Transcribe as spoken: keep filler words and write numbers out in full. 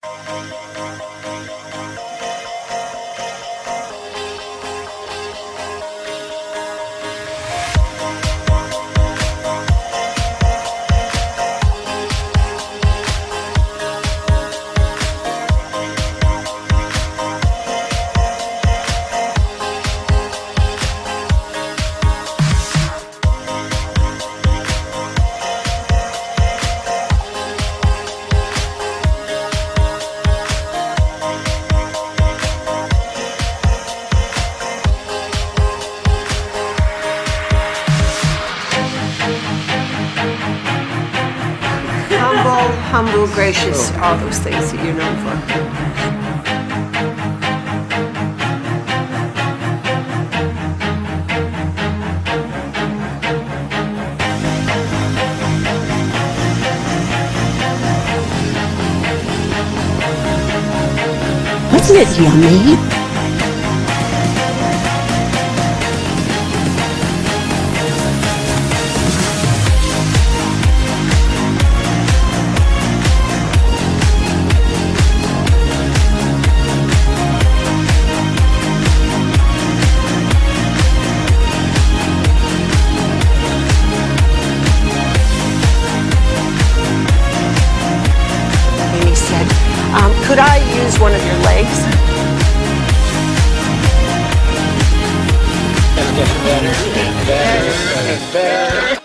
Humble, gracious, all those things that you're known for. Wasn't it yummy? Um, could I use one of your legs? It's getting better and better and better.